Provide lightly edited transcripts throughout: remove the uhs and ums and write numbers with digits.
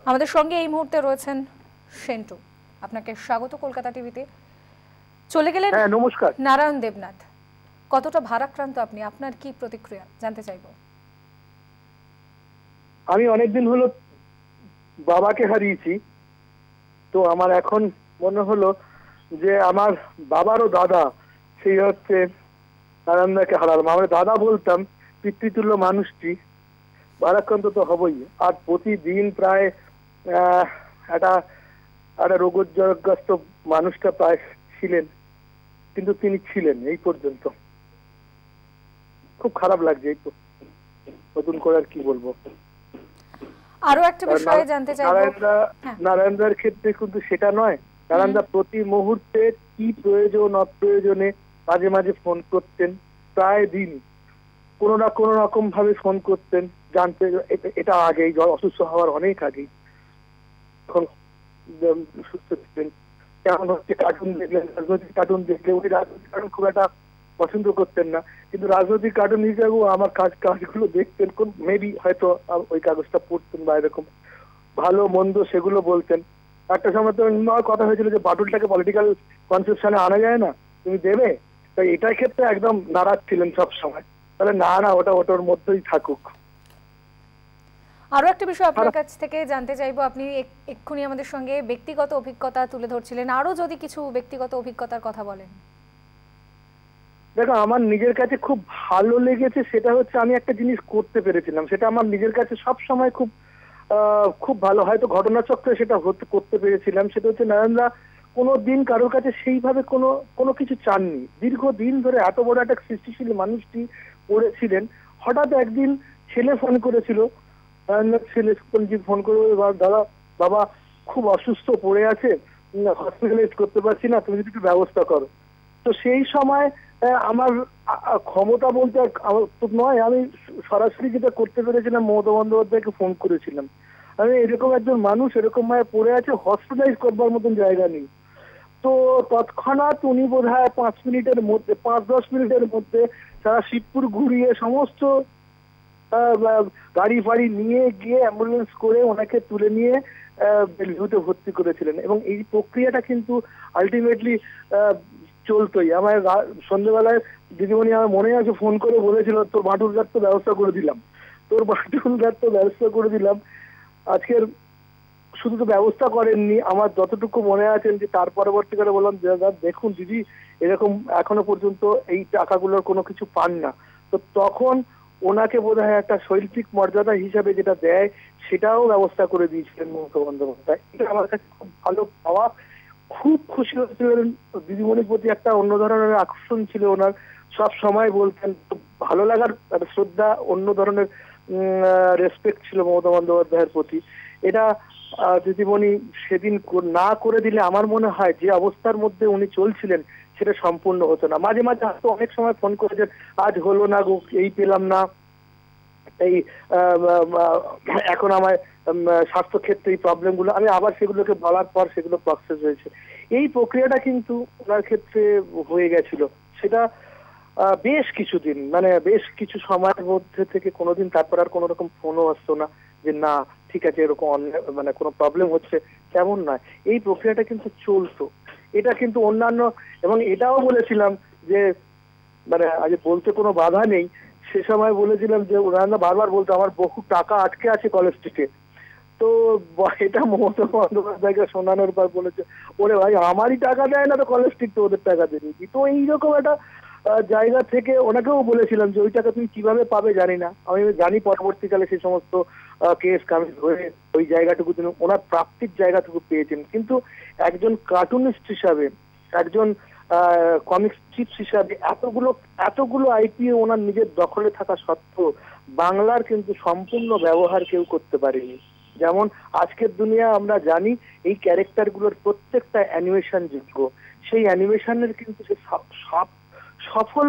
আমাদের সঙ্গে এই মুহূর্তে রয়েছেন সেন্টু। আপনাকে স্বাগত কলকাতা টিভিতে। চলে গেলেন নমস্কার। নারায়ণ দেবনাথ, কতটা ভারাক্রান্ত আপনি, আপনার কি প্রতিক্রিয়া জানতে চাইব। আমি অনেকদিন হলো বাবাকে হারিয়েছি, তো আমার এখন মনে হলো যে আমার বাবারও দাদা, সেই হচ্ছে নারায়ণদাকে হারালাম। আমরা দাদা বলতাম, পিতৃতুল্য মানুষটি, ভারাক্রান্ত তো হবই। আর প্রতিদিন প্রায় একটা একটা রোগগ্রস্ত মানুষটা প্রায় ছিলেন, কিন্তু তিনি ছিলেন এই পর্যন্ত। খুব খারাপ লাগছে। এই তো নতুন করে আর কি বলবো। আরো একটা বিষয় জানতে চাইবো, নারায়ণদার ক্ষেত্রে কিন্তু সেটা নয়। নারায়ণদা প্রতি মুহূর্তে কি প্রয়োজন অপ্রয়োজনে মাঝে মাঝে ফোন করতেন, প্রায় দিন কোনো না কোনো রকম ভাবে ফোন করতেন জানতে। এটা আগেই, অসুস্থ হওয়ার অনেক আগেই, এখন সুস্থ ছিলেন। কেমন হচ্ছে কার্টুন দেখলেন, রাজনৈতিক কার্টুন দেখলে, উনি রাজনৈতিক কার্টুন খুব একটা পছন্দ করতেন না, কিন্তু রাজনৈতিক কার্টুন হিসেবেও আমার কাজগুলো দেখতেন। কোন মেবি হয়তো ওই কাগজটা পড়তেন বা এরকম ভালো মন্দ সেগুলো বলতেন। একটা সময় তো কথা হয়েছিল যে বাটুলটাকে পলিটিক্যাল কনসেপশনে আনা যায় না, তুমি দেবে। তাই এটার ক্ষেত্রে একদম নারাজ ছিলেন সব সময়। তাহলে না ওটা ওটার মধ্যেই থাকুক। আরো একটা বিষয় আপনার কাছ থেকে জানতে চাইবো, আপনি এক্ষুনি আমাদের সঙ্গে ব্যক্তিগত অভিজ্ঞতা তুলে ধরছিলেন, আরো যদি কিছু ব্যক্তিগত অভিজ্ঞতার কথা বলেন। দেখো, আমার নিজের কাছে খুব ভালো লেগেছে, সেটা হচ্ছে আমি একটা জিনিস করতে পেরেছিলাম, সেটা আমার নিজের কাছে সব সময় খুব খুব ভালো। হয়তো ঘটনাচক্রে সেটা করতে পেরেছিলাম। সেটা হচ্ছে নারায়ণদা কোনো দিন কারোর কাছে সেইভাবে কোনো কিছু চাননি। দীর্ঘদিন ধরে এত বড় একটা সৃষ্টিশীল মানুষটি পড়েছিলেন। হঠাৎ একদিন ছেলে ফোন করেছিল, নারায়ণদার ছেলে ফোন করে, দাদা বাবা খুব অসুস্থ পড়ে আছে, হসপিটালাইজ করতে পারছি না, তুমি যদি একটু ব্যবস্থা করো। তো সেই সময় আমার ক্ষমতা বলতে নয়, আমি সরাসরি যেটা করতে পেরেছিলাম, মমতা বন্দ্যোপাধ্যায়কে ফোন করেছিলাম। আমি এরকম একজন মানুষ এরকম ভাবে পড়ে আছে, হসপিটালাইজ করবার মতন জায়গা নেই। তো তৎক্ষণাৎ উনি বোধহয় 5-10 মিনিটের মধ্যে সারা শিবপুর ঘুরিয়ে সমস্ত গাড়ি ফাড়ি নিয়ে গিয়ে অ্যাম্বুলেন্স করে ওনাকে তুলে নিয়ে বেলভিউতে ভর্তি করেছিলেন। এবং এই প্রক্রিয়াটা কিন্তু আলটিমেটলি চলতোই। আমার সন্ধ্যেবেলায় দিদিমণি আমার মনে আছে ফোন করে বলেছিল, তোর বাটুলঘাট তো ব্যবস্থা করে দিলাম, তোর বাটুলঘাট তো ব্যবস্থা করে দিলাম। আজকের শুধু তো ব্যবস্থা করেননি, আমার যতটুকু মনে আছেন যে তার পরবর্তীকালে বললাম দেখুন দিদি, এরকম এখনো পর্যন্ত এই টাকাগুলোর কোনো কিছু পান না। তো তখন ওনাকে বোধহয় একটা শৈল্পিক মর্যাদা হিসাবে যেটা দেয় সেটাও ব্যবস্থা করে দিয়েছিলেন মমতা বন্দ্যোপাধ্যায়। এটা আমার কাছে খুব ভালো পাওয়া। খুব খুশি হয়েছিলেন। দিদিমণির প্রতি একটা অন্য ধরনের আকর্ষণ ছিল ওনার, সব সময় বলতেন। ভালো লাগার, শ্রদ্ধা, অন্য ধরনের রেসপেক্ট ছিল মমতা বন্দ্যোপাধ্যায়ের প্রতি। এটা দিদিমণি সেদিন না করে দিলে আমার মনে হয় যে অবস্থার মধ্যে উনি চলছিলেন সেটা সম্পূর্ণ হতো না। মাঝে মাঝে হয়তো অনেক সময় ফোন করেছেন, আজ হলো না গো, এই পেলাম না, এই এখন আমার স্বাস্থ্যক্ষেত্রে এই প্রবলেমগুলো, আমি আবার সেগুলোকে বলার পর সেগুলো প্রসেস হয়েছে। এই প্রক্রিয়াটা কিন্তু ওনার ক্ষেত্রে হয়ে গেছিল। সেটা বেশ কিছুদিন, মানে বেশ কিছু সময়ের মধ্যে থেকে কোনোদিন তারপর আর কোনো রকম ফোনও আসতো না যে না ঠিক আছে এরকম মানে কোনো প্রবলেম হচ্ছে, কেমন নয়। এই প্রক্রিয়াটা কিন্তু চলতো। এটা কিন্তু অন্যান্য, এবং এটাও বলেছিলাম যে মানে আজ বলতে কোনো বাধা নেই, সে সময় বলেছিলাম যে ওনারা বারবার বলতো আমার বহু টাকা আটকে আছে কলেজ স্ট্রিটে। তো এটা মমতা বন্দ্যোপাধ্যায়কে শোনানোর পর বলেছে, ওরে ভাই আমারই টাকা দেয় না তো কলেজ স্ট্রিট তো ওদের টাকা দেবে। তো এইরকম একটা জায়গা থেকে ওনাকেও বলেছিলাম যে ওই টাকা তুমি কিভাবে পাবে জানি না। আমি জানি পরবর্তীকালে সেই সমস্ত কেস কামিজ হয়ে ওই জায়গাটুকু তিনি ওনার প্রাপ্তির জায়গাটুকু পেয়েছেন। কিন্তু একজন কার্টুনিস্ট হিসাবে, একজন কমিক্স চিপস হিসাবে এতগুলো আইপিও ওনার নিজের দখলে থাকা সত্ত্বেও বাংলার কিন্তু সম্পূর্ণ ব্যবহার কেউ করতে পারেনি। যেমন আজকের দুনিয়া আমরা জানি এই ক্যারেক্টারগুলোর প্রত্যেকটা অ্যানিমেশন যোগ্য, সেই অ্যানিমেশনের কিন্তু সফল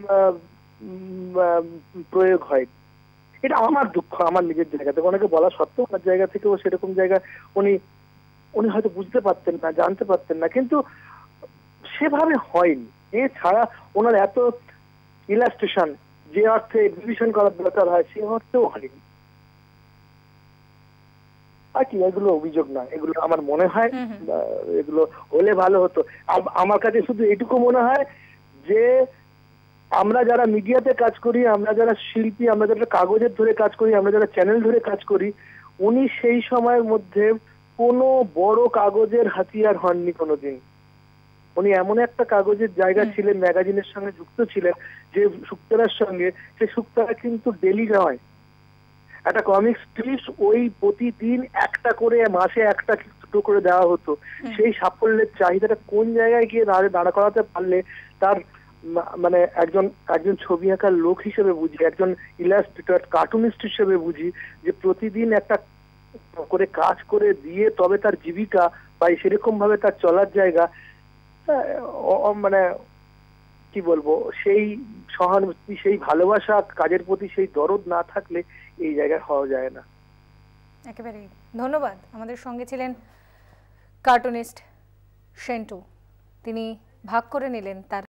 প্রয়োগ হয়। এটা আমার দুঃখ, আমার নিজের জায়গা থেকে। অনেকে বলা সত্ত্বেও ওনার জায়গা থেকেও সেরকম জায়গা উনি হয়তো বুঝতে পারতেন না, জানতে পারতেন না, কিন্তু সেভাবে হয়নি। এছাড়া ওনার এত ইলাস্ট্রেশন যে অর্থে এক্সিবিশন করার দরকার হয় সে অর্থেও হয়নি। আর কি, এগুলো অভিযোগ না, এগুলো আমার মনে হয় এগুলো হলে ভালো হতো। আমার কাছে শুধু এটুকু মনে হয় যে আমরা যারা মিডিয়াতে কাজ করি, আমরা যারা শিল্পী, আমরা যারা কাগজের ধরে কাজ করি, আমরা যারা চ্যানেল ধরে কাজ করি, উনি সেই সময়ের মধ্যে কোনো বড় কাগজের হাতিয়ার হননি কোনোদিন। উনি এমন একটা কাগজের জায়গা ছিলেন, ম্যাগাজিনের সঙ্গে যুক্ত ছিলেন, যে শুক্তারার সঙ্গে, সে শুক্তারা কিন্তু ডেলি নয়, একটা কমিক স্ট্রিপ ওই প্রতিদিন একটা করে, মাসে একটা দুটো করে দেওয়া হতো। সেই সাফল্যের চাহিদাটা কোন জায়গায় গিয়ে দাঁড়া করাতে পারলে তার মানে একজন ছবি আঁকার লোক হিসেবে বুঝি, একজন ইলাস্ট্রেটর কার্টুনিস্ট হিসেবে বুঝি, যে প্রতিদিন একটা করে কাজ করে দিয়ে তবে তার জীবিকা পাই, সেরকম ভাবে তার চলার জায়গা, মানে কি বলবো, সেই সহানুভূতি, সেই ভালোবাসা, কাজের প্রতি সেই দরদ না থাকলে এই জায়গায় হওয়া যায় না। একেবারে ধন্যবাদ। আমাদের সঙ্গে ছিলেন কার্টুনিস্ট সেন্টু, তিনি ভাগ করে নিলেন তার